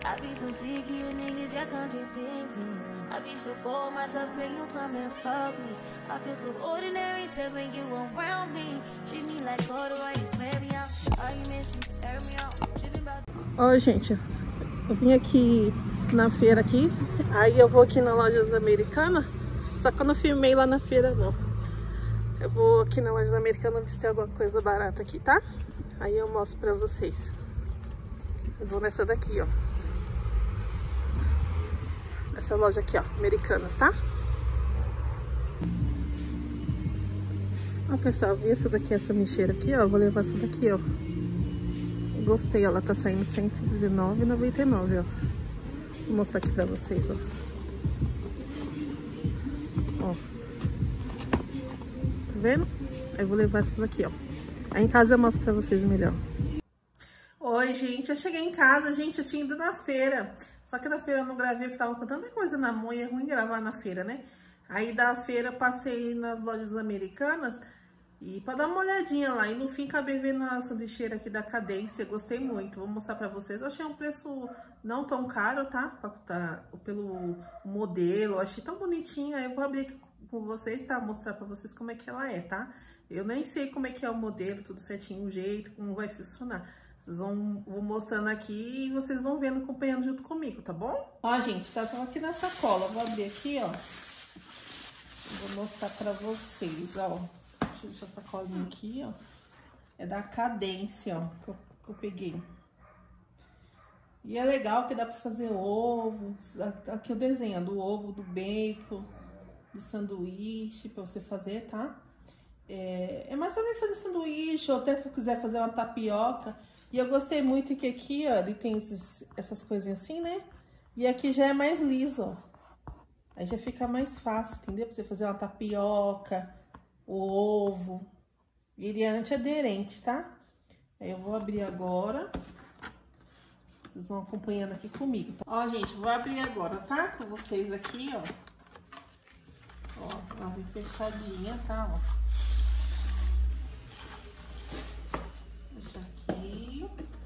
I be so sick, you niggas, y'all contradicting. I be so bold, myself, when you come and fuck me. I feel so ordinary, except when you around me. Treat me like water, why you wear me out? Arguments, you air me out. Ó, gente, eu vim aqui na feira aqui, aí eu vou aqui na Lojas Americanas, só que eu não filmei lá na feira não. Eu vou aqui na Lojas Americanas ver se tem alguma coisa barata aqui, tá? Aí eu mostro pra vocês. Eu vou nessa daqui, ó. Essa loja aqui, ó, Americanas, tá? Ó, pessoal, vi essa daqui, essa lixeira aqui, ó. Vou levar essa daqui, ó. Gostei, ela tá saindo R$119,99, ó. Vou mostrar aqui pra vocês, ó. Ó. Tá vendo? Eu vou levar essa daqui, ó. Aí em casa eu mostro pra vocês melhor. Oi, gente. Eu cheguei em casa, gente. Eu tinha ido na feira. Só que na feira eu não gravei, porque tava com tanta coisa na mão e é ruim gravar na feira, né? Aí da feira passei nas Lojas Americanas e pra dar uma olhadinha lá. E no fim acabei vendo a sanduicheira aqui da Cadência. Gostei muito. Vou mostrar pra vocês. Eu achei um preço não tão caro, tá? Pelo modelo. Eu achei tão bonitinha. Eu vou abrir aqui com vocês, tá? Mostrar pra vocês como é que ela é, tá? Eu nem sei como é que é o modelo, tudo certinho, o jeito, como vai funcionar. Vou mostrando aqui e vocês vão vendo, acompanhando junto comigo, tá bom? Ó, gente, tá aqui na sacola. Vou abrir aqui, ó. Vou mostrar pra vocês, ó. Deixa eu deixar a sacolinha aqui, ó. É da Cadência, ó, que eu peguei. E é legal que dá pra fazer ovo. Aqui o desenho do ovo, do bacon, do sanduíche pra você fazer, tá? É mais pra mim fazer sanduíche, ou até se eu quiser fazer uma tapioca. E eu gostei muito que aqui, ó, ele tem essas coisinhas assim, né? E aqui já é mais liso, ó. Aí já fica mais fácil, entendeu? Pra você fazer uma tapioca, o ovo. E ele é antiaderente, tá? Aí eu vou abrir agora. Vocês vão acompanhando aqui comigo, tá? Ó, gente, vou abrir agora, tá? Com vocês aqui, ó. Ó, ela vem fechadinha, tá? Ó. Deixa aqui.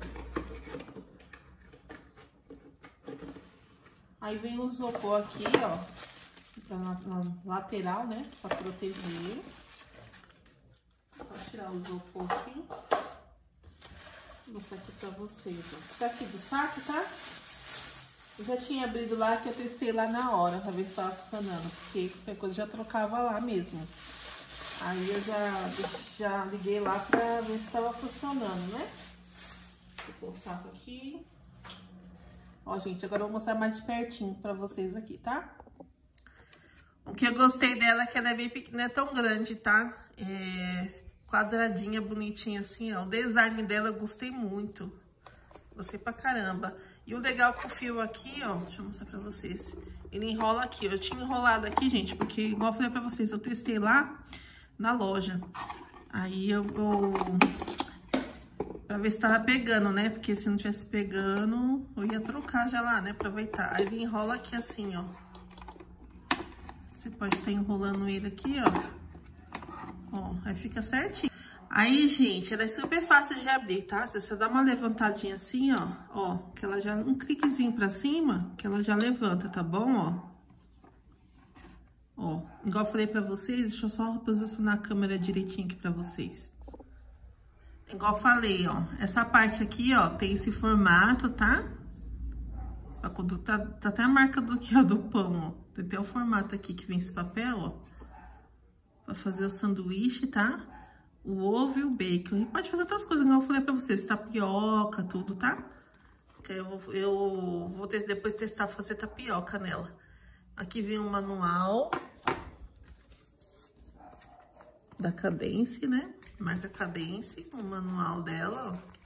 Aí vem o isopor aqui, ó, na lateral, né, pra proteger. Vou tirar o isopor aqui. Vou mostrar aqui pra vocês, ó. Tá aqui do saco, tá? Eu já tinha abrido lá, que eu testei lá na hora, pra ver se tava funcionando, porque qualquer coisa já trocava lá mesmo. Aí eu já liguei lá pra ver se tava funcionando, né? Vou pôr o saco aqui. Ó, gente, agora eu vou mostrar mais de pertinho pra vocês aqui, tá? O que eu gostei dela é que ela é bem pequena, não é tão grande, tá? É quadradinha, bonitinha assim, ó. O design dela eu gostei muito. Gostei pra caramba. E o legal que o fio aqui, ó, deixa eu mostrar pra vocês. Ele enrola aqui, ó. Eu tinha enrolado aqui, gente, porque, igual eu falei pra vocês, eu testei lá na loja. Aí eu vou... Pra ver se tava pegando, né? Porque se não tivesse pegando, eu ia trocar já lá, né? Aproveitar. Aí ele enrola aqui assim, ó. Você pode estar enrolando ele aqui, ó. Ó, aí fica certinho. Aí, gente, ela é super fácil de abrir, tá? Se você dá uma levantadinha assim, ó. Ó, que ela já... Um cliquezinho pra cima, que ela já levanta, tá bom? Ó. Ó, igual eu falei pra vocês, deixa eu só posicionar a câmera direitinho aqui pra vocês. Igual eu falei, ó, essa parte aqui, ó, tem esse formato, tá? Tá até a marca do aqui, ó, do pão, ó. Tem até o formato aqui que vem esse papel, ó. Pra fazer o sanduíche, tá? O ovo e o bacon. E pode fazer outras coisas, igual eu falei pra vocês, tapioca, tudo, tá? Eu vou depois testar pra fazer tapioca nela. Aqui vem um manual da Cadência, né? Marca Cadência, o manual dela, ó.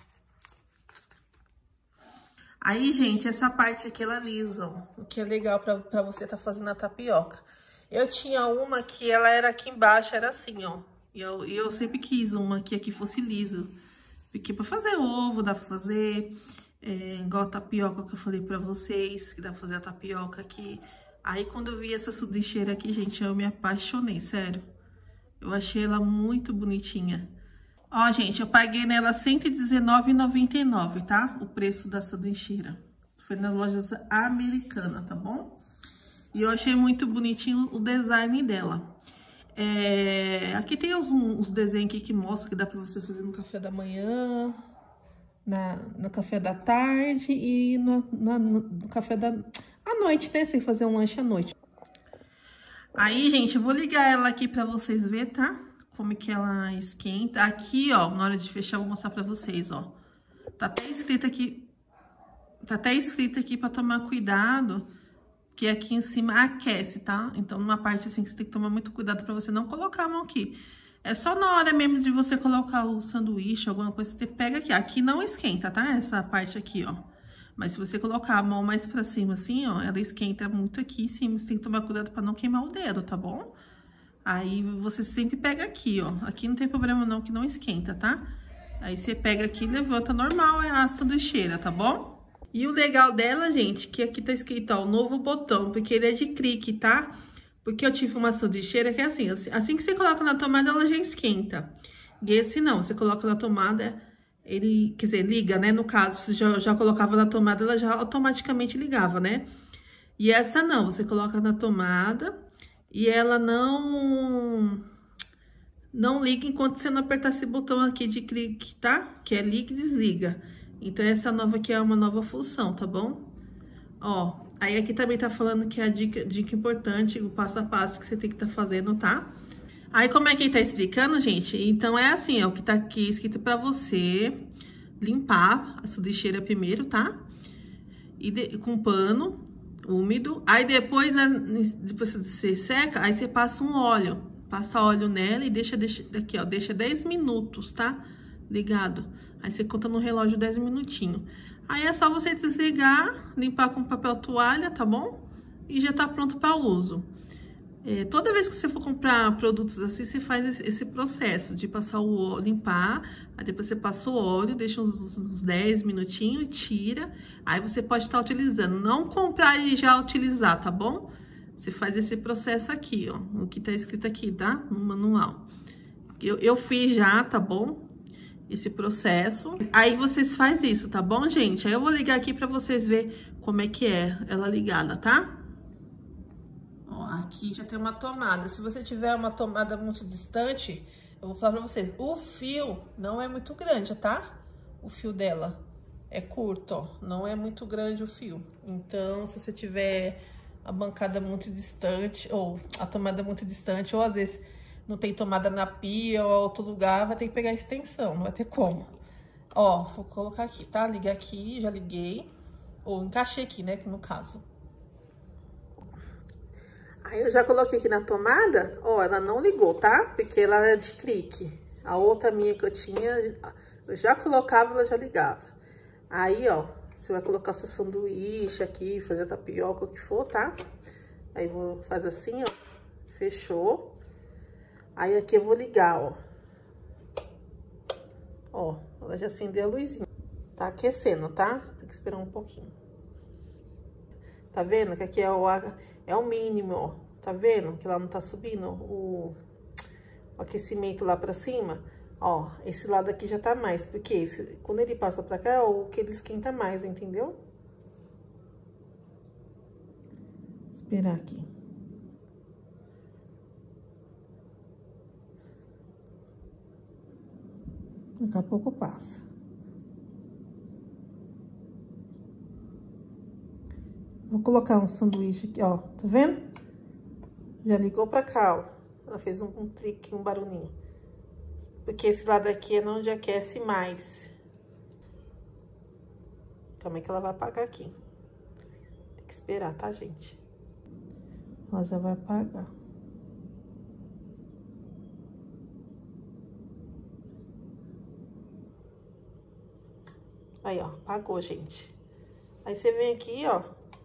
Aí, gente, essa parte aqui, ela lisa, ó. O que é legal pra você tá fazendo a tapioca. Eu tinha uma que ela era aqui embaixo, era assim, ó. E eu sempre quis uma que aqui fosse liso. Porque pra fazer ovo, dá pra fazer... igual a tapioca que eu falei pra vocês, que dá pra fazer a tapioca aqui. Aí, quando eu vi essa sanduicheira aqui, gente, eu me apaixonei, sério. Eu achei ela muito bonitinha. Ó, gente, eu paguei nela R$119,99, tá? O preço da sanduicheira. Foi nas lojas Americanas, tá bom? E eu achei muito bonitinho o design dela. Aqui tem uns desenhos aqui que mostram que dá pra você fazer no café da manhã, no café da tarde e no café à noite, né? Você fazer um lanche à noite. Aí, gente, eu vou ligar ela aqui pra vocês verem, tá? Como é que ela esquenta. Aqui, ó, na hora de fechar, eu vou mostrar pra vocês, ó. Tá até escrito aqui pra tomar cuidado, que aqui em cima aquece, tá? Então, numa parte assim que você tem que tomar muito cuidado pra você não colocar a mão aqui. É só na hora mesmo de você colocar o sanduíche, alguma coisa, você pega aqui. Aqui não esquenta, tá? Essa parte aqui, ó. Mas se você colocar a mão mais pra cima assim, ó, ela esquenta muito aqui em cima. Você tem que tomar cuidado pra não queimar o dedo, tá bom? Aí você sempre pega aqui, ó. Aqui não tem problema não, que não esquenta, tá? Aí você pega aqui e levanta normal, é a sanduicheira, tá bom? E o legal dela, gente, que aqui tá escrito, ó, o novo botão, porque ele é de clique, tá? Porque eu tive uma sanduicheira que é assim que você coloca na tomada, ela já esquenta. E esse não, você coloca na tomada, ele, quer dizer, liga, né? No caso, você já colocava na tomada, ela já automaticamente ligava, né? E essa não, você coloca na tomada e ela não liga enquanto você não apertar esse botão aqui de clique, tá? Que é liga e desliga. Então, essa nova aqui é uma nova função, tá bom? Ó, aí aqui também tá falando que é a dica importante, o passo a passo que você tem que tá fazendo, tá? Aí, como é que ele tá explicando, gente? Então, é assim, ó, o que tá aqui escrito pra você limpar a sanduicheira primeiro, tá? E com pano úmido. Aí, depois você seca, aí você passa um óleo. Passa óleo nela e deixa aqui, ó, deixa 10 minutos, tá? Ligado. Aí você conta no relógio 10 minutinhos. Aí é só você desligar, limpar com papel toalha, tá bom? E já tá pronto para uso. Toda vez que você for comprar produtos assim, você faz esse processo de passar o óleo, limpar, aí depois você passa o óleo, deixa uns 10 minutinhos e tira. Aí você pode estar utilizando. Não comprar e já utilizar, tá bom? Você faz esse processo aqui, ó, o que tá escrito aqui, tá? No manual. Eu fiz já, tá bom? Esse processo. Aí vocês fazem isso, tá bom, gente? Aí eu vou ligar aqui pra vocês verem como é que é ela ligada, tá? Ó, aqui já tem uma tomada. Se você tiver uma tomada muito distante, eu vou falar pra vocês. O fio não é muito grande, tá? O fio dela é curto, ó. Não é muito grande o fio. Então, se você tiver a bancada muito distante, ou a tomada muito distante, ou às vezes não tem tomada na pia ou outro lugar, vai ter que pegar a extensão, não vai ter como. Ó, vou colocar aqui, tá? Liguei aqui, já liguei. Ou encaixei aqui, né, que no caso. Aí eu já coloquei aqui na tomada, ó, ela não ligou, tá? Porque ela é de clique. A outra minha que eu tinha, eu já colocava, ela já ligava. Aí, ó, você vai colocar seu sanduíche aqui, fazer tapioca, o que for, tá? Aí vou fazer assim, ó, fechou. Aí aqui eu vou ligar, ó. Ó, ela já acendeu a luzinha. Tá aquecendo, tá? Tem que esperar um pouquinho. Tá vendo que aqui é o mínimo, ó. Tá vendo que ela não tá subindo o aquecimento lá pra cima? Ó, esse lado aqui já tá mais, porque quando ele passa pra cá, é o que ele esquenta mais, entendeu? Esperar aqui. Daqui a pouco passa. Vou colocar um sanduíche aqui, ó. Tá vendo? Já ligou pra cá, ó. Ela fez um trique, um barulhinho. Porque esse lado aqui é onde aquece mais. Calma aí que ela vai apagar aqui. Tem que esperar, tá, gente? Ela já vai apagar. Aí, ó, apagou, gente. Aí você vem aqui, ó,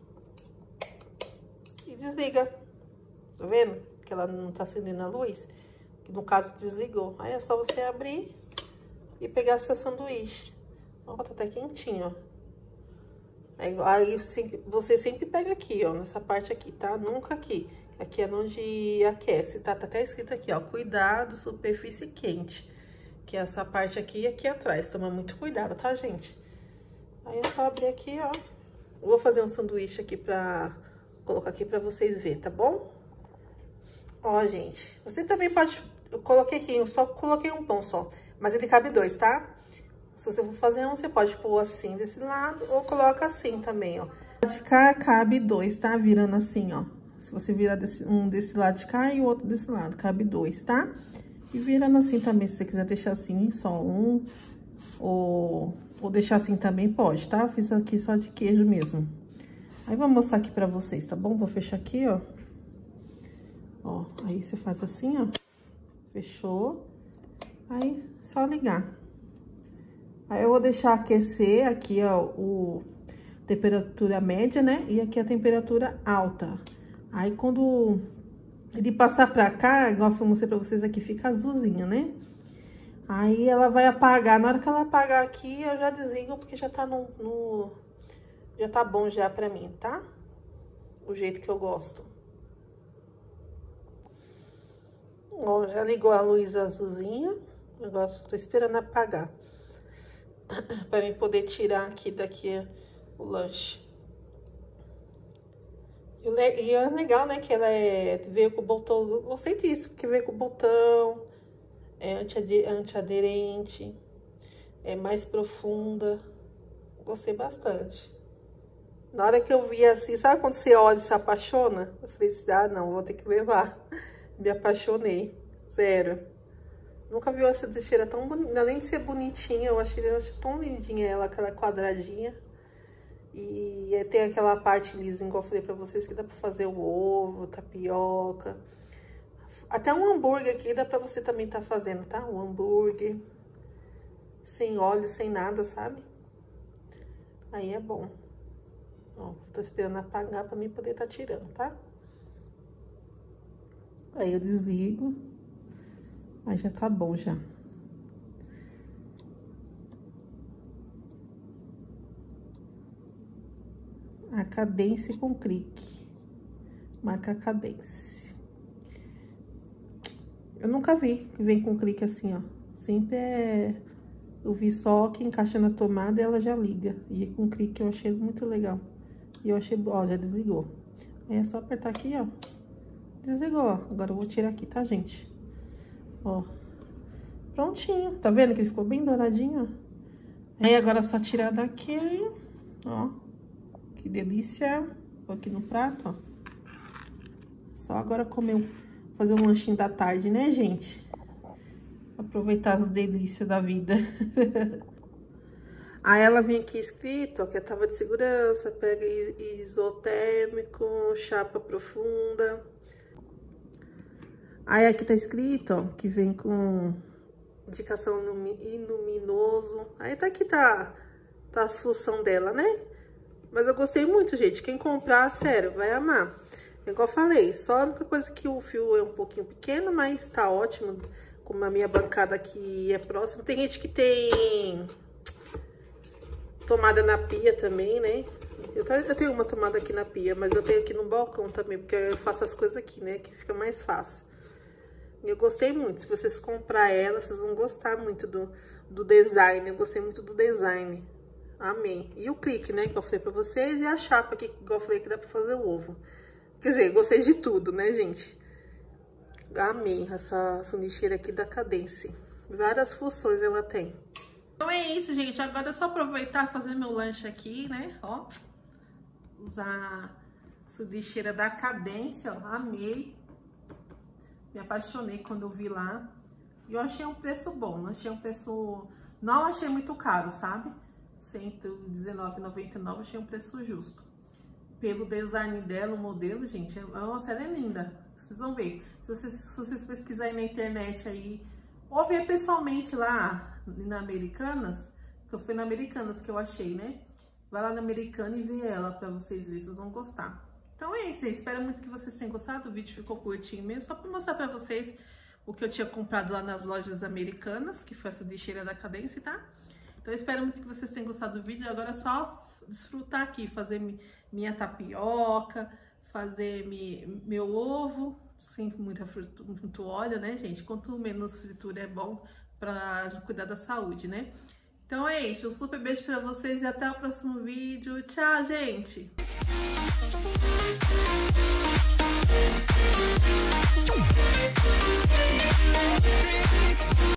e desliga. Tá vendo? Que ela não tá acendendo a luz. Que no caso desligou. Aí é só você abrir e pegar seu sanduíche. Ó, tá até quentinho, ó. Aí você sempre pega aqui, ó, nessa parte aqui, tá? Nunca aqui. Aqui é onde aquece, tá? Tá até escrito aqui, ó, cuidado, superfície quente. Que é essa parte aqui e aqui atrás. Toma muito cuidado, tá, gente? Aí é só abrir aqui, ó, Eu vou fazer um sanduíche aqui pra colocar aqui pra vocês verem, tá bom? Ó, gente, você também pode... Eu coloquei aqui, eu só coloquei um pão só, mas ele cabe 2, tá? Se você for fazer um, você pode pôr assim desse lado ou coloca assim também, ó. De cá cabe 2, tá? Virando assim, ó. Se você virar um desse lado de cá e o outro desse lado, cabe 2, tá? E virando assim também, se você quiser deixar assim, só um, ou deixar assim também pode, tá? Fiz aqui só de queijo mesmo. Aí, vou mostrar aqui pra vocês, tá bom? Vou fechar aqui, ó. Ó, aí você faz assim, ó. Fechou. Aí, só ligar. Aí, eu vou deixar aquecer aqui, ó, temperatura média, né? E aqui a temperatura alta. Aí, quando ele passar pra cá, igual eu mostrei pra vocês aqui, fica azulzinho, né? Aí, ela vai apagar. Na hora que ela apagar aqui, eu já desligo, porque já tá já tá bom já pra mim, tá? O jeito que eu gosto. Ó, já ligou a luz azulzinha. Agora só tô esperando apagar. Pra mim poder tirar daqui o lanche. E é legal, né, que ela veio com o botão, gostei disso, porque veio com o botão, é antiaderente, é mais profunda, gostei bastante. Na hora que eu vi assim, sabe quando você olha e se apaixona? Eu falei assim, ah, não, vou ter que levar. Me apaixonei, sério. Nunca vi uma sanduicheira tão bonita, além de ser bonitinha, eu achei tão lindinha ela, aquela quadradinha. E tem aquela parte lisa, igual eu falei pra vocês, que dá pra fazer o ovo, tapioca. Até um hambúrguer aqui dá pra você também tá fazendo, tá? Um hambúrguer. Sem óleo, sem nada, sabe? Aí é bom. Ó, tô esperando apagar pra mim poder tá tirando, tá? Aí eu desligo. Aí já tá bom, já. A Cadence com clique. Marca Cadence. Eu nunca vi que vem com clique assim, ó. Sempre eu vi só que encaixa na tomada e ela já liga. E com clique eu achei muito legal. E eu achei... Ó, já desligou. Aí é só apertar aqui, ó. Desligou, ó. Agora eu vou tirar aqui, tá, gente? Ó. Prontinho. Tá vendo que ele ficou bem douradinho, ó? Aí agora é só tirar daqui, ó. Que delícia. Vou aqui no prato, ó. Só agora fazer um lanchinho da tarde, né, gente? Aproveitar as delícias da vida. Aí ela vem aqui escrito, ó, que é tábua de segurança, pega isotérmico, chapa profunda. Aí aqui tá escrito, ó, que vem com indicação luminoso. Aí tá aqui, tá as funções dela, né? Mas eu gostei muito, gente. Quem comprar, sério, vai amar. Igual eu falei, só a única coisa que o fio é um pouquinho pequeno, mas tá ótimo. Como a minha bancada aqui é próxima. Tem gente que tem tomada na pia também, né? Eu tenho uma tomada aqui na pia, mas eu tenho aqui no balcão também, porque eu faço as coisas aqui, né? Que fica mais fácil. Eu gostei muito. Se vocês comprar ela, vocês vão gostar muito do design. Eu gostei muito do design. Amei. E o clique, né, que eu falei pra vocês. E a chapa aqui, que eu falei que dá pra fazer o ovo. Quer dizer, gostei de tudo, né, gente? Amei essa sanduicheira aqui da Cadence. Várias funções ela tem. Então é isso, gente. Agora é só aproveitar e fazer meu lanche aqui, né? Ó. Usar a sanduicheira da Cadence, ó. Amei. Me apaixonei quando eu vi lá. E eu achei um preço bom. Achei um preço... Não achei muito caro, sabe? R$119,99, achei um preço justo. Pelo design dela, o modelo, gente, nossa, ela é linda. Vocês vão ver. Se vocês pesquisarem na internet aí, ou ver pessoalmente lá na Americanas, que foi na Americanas que eu achei, né? Vai lá na Americana e vê ela pra vocês verem, vocês vão gostar. Então é isso, gente. Espero muito que vocês tenham gostado. O vídeo ficou curtinho mesmo, só pra mostrar pra vocês o que eu tinha comprado lá nas lojas Americanas, que foi essa sanduicheira da Cadence, tá? Então, eu espero muito que vocês tenham gostado do vídeo. Agora é só desfrutar aqui, fazer minha tapioca, fazer meu ovo, sem muito óleo, né, gente? Quanto menos fritura é bom para cuidar da saúde, né? Então, Então é isso, um super beijo pra vocês e até o próximo vídeo. Tchau, gente!